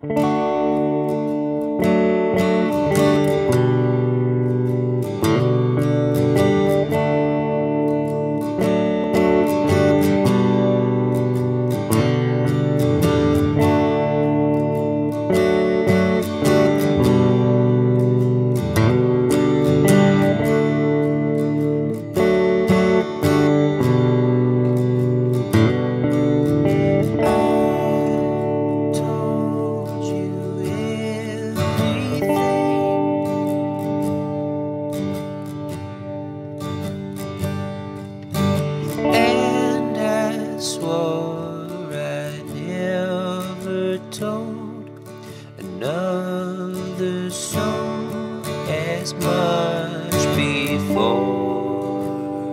Another song as much before.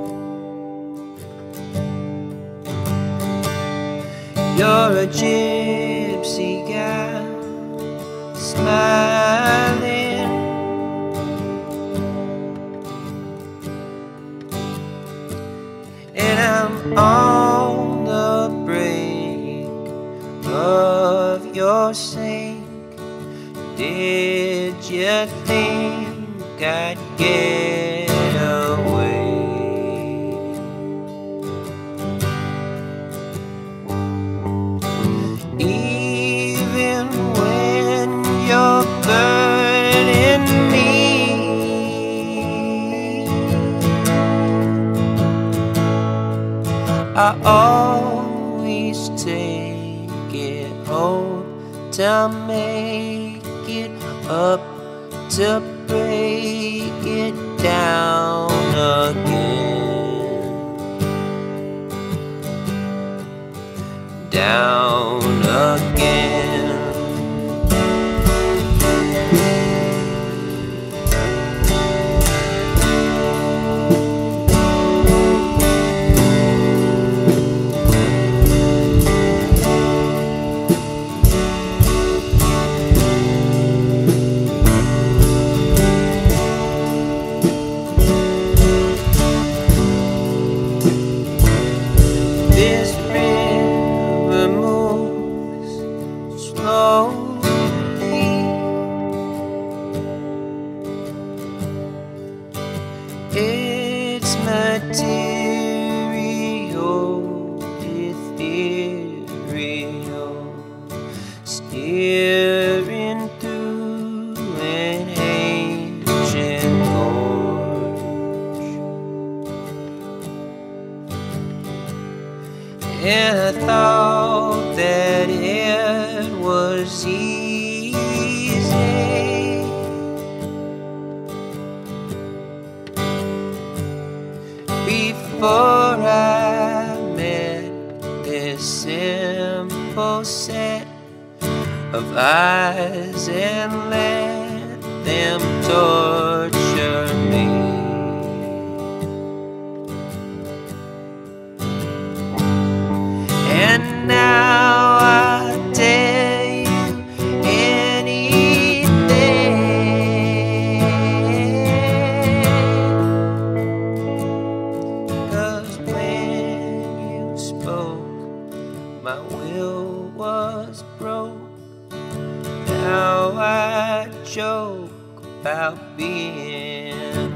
You're a gypsy gal smiling, and I'm on the brink of your sink. Did you think I'd get away? Even when you're burning me, I always take it home to make it up, to break it down again, down again. This river moves slowly, it's material, ethereal, steering through an ancient gorge. And I thought that it was easy, before I met this simple set of eyes and let them torture me. And now I tell you anything, 'cause when you spoke, my will was broke. Now I joke about being